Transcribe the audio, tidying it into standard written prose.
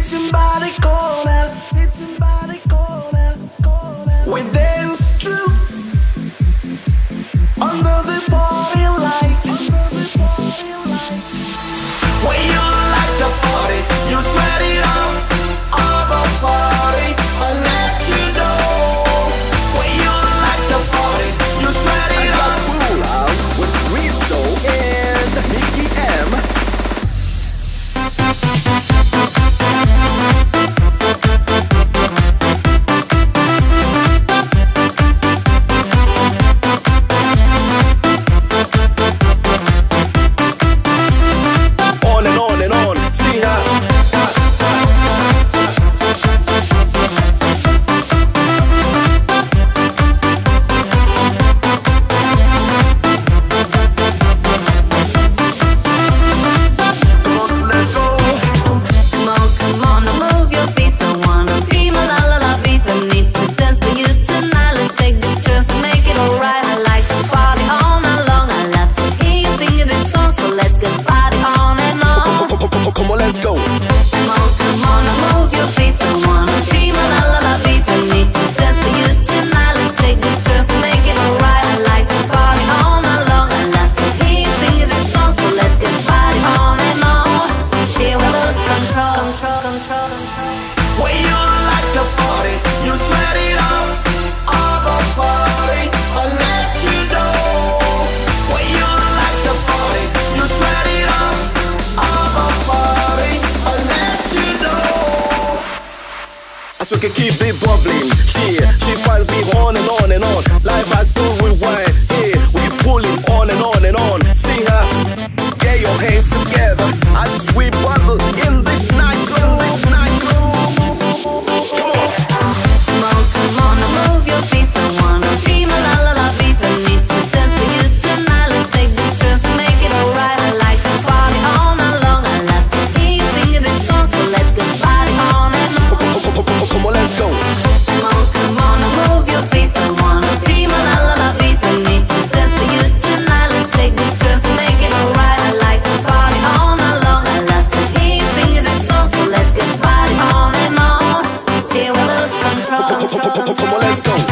sitting by the corner, sitting by the corner, corner. We dance through under the party light, under the party light. When you like the party, you sweat it out. I'm a party, I let you know. When you like the party, you sweat it out. Full House with Rizzo and Nicky M. So we can keep it bubbling. She finds me on and on and on. Life has to rewind. Yeah, we keep pulling on and on and on. See her? Get your hands together as we bubble in this nightclub. Come on. Come on, move your feet. Don't wanna be my la beat. I need to dance for you tonight. Let's take this chance and make it alright. I like to party all night long. I love to hear you singing this song, so let's get party on and on. Come on, let's go. Come on, move your feet. I wanna be my la beat. I need to dance for you tonight. Let's take this chance and make it alright. I like to party all night long. I love to hear you singing this song, so let's get party on and on till we lose control. Come on, let's go.